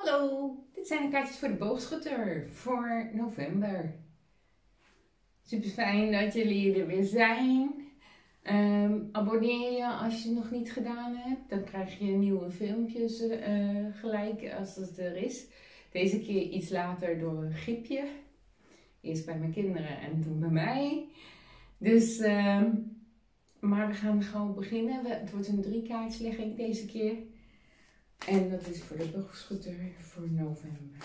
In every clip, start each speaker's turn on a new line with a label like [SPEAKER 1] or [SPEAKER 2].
[SPEAKER 1] Hallo, dit zijn de kaartjes voor de boogschutter voor november. Super fijn dat jullie er weer zijn. Abonneer je als je het nog niet gedaan hebt. Dan krijg je nieuwe filmpjes gelijk als het er is. Deze keer iets later door een griepje. Eerst bij mijn kinderen en toen bij mij. Dus, maar we gaan gewoon beginnen. Het wordt een 3 kaartslegging deze keer. En dat is voor de boogschutter voor november.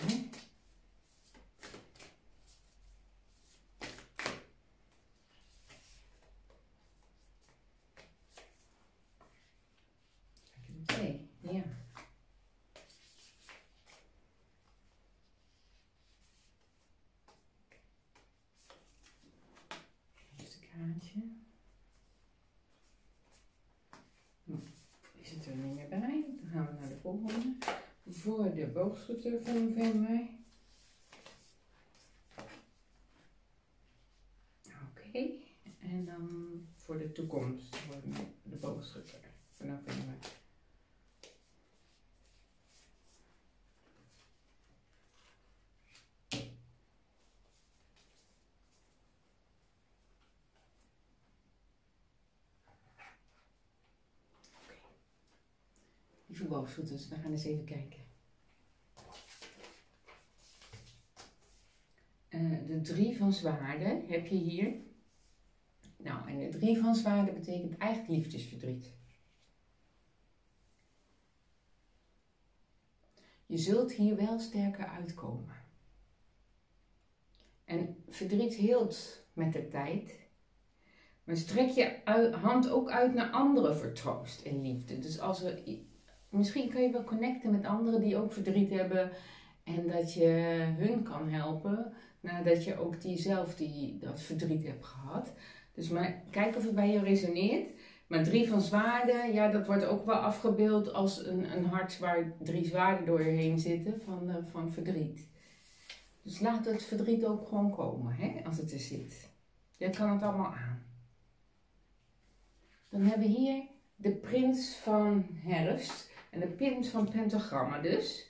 [SPEAKER 1] Oké, ja. Eerste kaartje. Die zit er niet meer bij. Dan gaan we naar de volgende. Voor de boogschutter van november. Oké. En dan voor de toekomst. Voor de boogschutter van november. Lieve boogschutters, we gaan eens even kijken. De 3 van zwaarden heb je hier. Nou, en de 3 van zwaarden betekent eigenlijk liefdesverdriet. Je zult hier wel sterker uitkomen. En verdriet heelt met de tijd. Maar strek je hand ook uit naar anderen voor troost en liefde. Dus als misschien kan je wel connecten met anderen die ook verdriet hebben. En dat je hun kan helpen. Nadat je ook dat verdriet hebt gehad. Dus maar kijk of het bij je resoneert. Maar 3 van zwaarden, ja, dat wordt ook wel afgebeeld als een hart waar 3 zwaarden doorheen zitten van verdriet. Dus laat het verdriet ook gewoon komen, hè, als het er zit. Je kan het allemaal aan. Dan hebben we hier de prins van herfst en de prins van pentagrammen dus.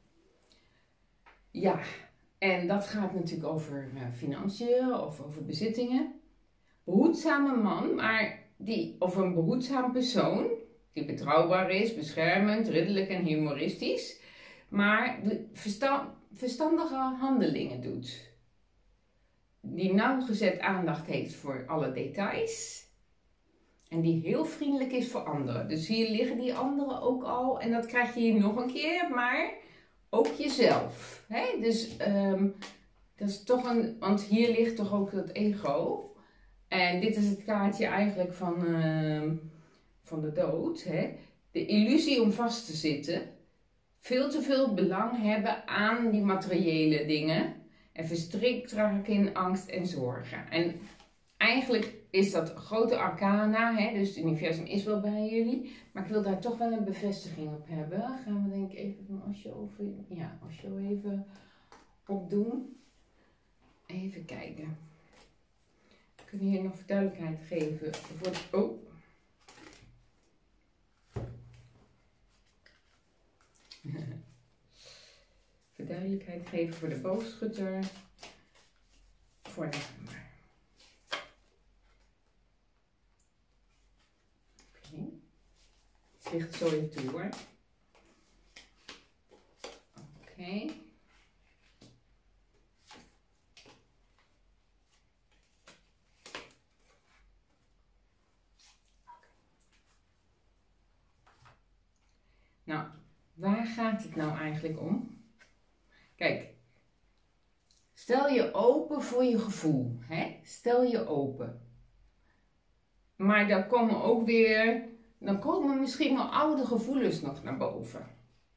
[SPEAKER 1] Ja, en dat gaat natuurlijk over financiën of over bezittingen. Behoedzame man, of een behoedzaam persoon, die betrouwbaar is, beschermend, ridderlijk en humoristisch, maar verstandige handelingen doet. Die nauwgezet aandacht heeft voor alle details. En die heel vriendelijk is voor anderen. Dus hier liggen die anderen ook al. En dat krijg je hier nog een keer, maar ook jezelf. Hè? Dus dat is toch want hier ligt toch ook dat ego. En dit is het kaartje eigenlijk van de dood. Hè? De illusie om vast te zitten. Veel te veel belang hebben aan die materiële dingen. En verstrikt raken in angst en zorgen. En eigenlijk is dat grote arcana. Hè? Dus het universum is wel bij jullie. Maar ik wil daar toch wel een bevestiging op hebben. Gaan we denk ik even van Osho even opdoen. Even kijken. Kunnen we hier nog duidelijkheid geven voor duidelijkheid geven voor de boogschutter voor november. Oké. Ik lig het zo even toe hoor. Oké. Nou, waar gaat het nou eigenlijk om? Kijk, stel je open voor je gevoel. Hè? Stel je open. Maar dan komen misschien wel oude gevoelens nog naar boven.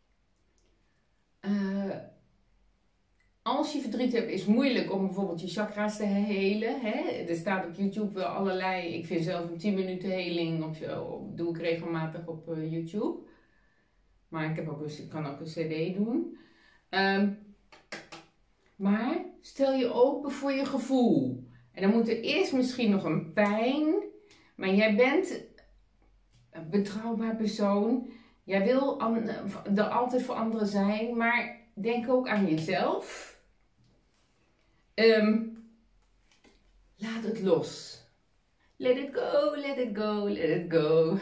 [SPEAKER 1] Als je verdriet hebt, is het moeilijk om bijvoorbeeld je chakra's te helen. Hè? Er staat op YouTube wel allerlei. Ik vind zelf een 10 minuten heling. Doe ik regelmatig op YouTube. Maar ik kan ook een cd doen. Maar stel je open voor je gevoel. En dan moet er eerst misschien nog een pijn. Maar jij bent een betrouwbaar persoon. Jij wil er altijd voor anderen zijn. Maar denk ook aan jezelf. Laat het los. Let it go, let it go, let it go.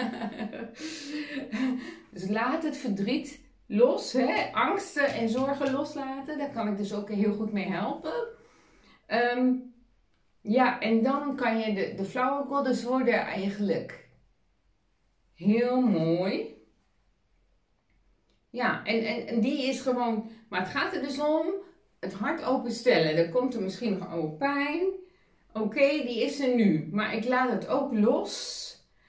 [SPEAKER 1] Dus laat het verdriet los, hè? Angsten en zorgen loslaten. Daar kan ik dus ook heel goed mee helpen. Ja, en dan kan je de flower goddess worden eigenlijk heel mooi. Ja, en die is gewoon, maar het gaat er dus om het hart openstellen. Dan komt er misschien nog oude pijn. Oké, die is er nu, maar ik laat het ook los.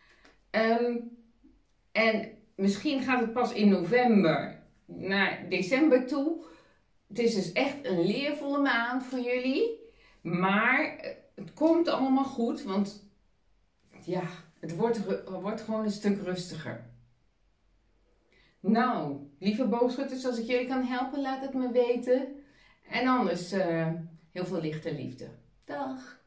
[SPEAKER 1] En misschien gaat het pas in november naar december toe. Het is dus echt een leervolle maand voor jullie. Maar het komt allemaal goed, want ja, het wordt gewoon een stuk rustiger. Nou, lieve boogschutters, als ik jullie kan helpen, laat het me weten. En anders heel veel licht en liefde. Dag!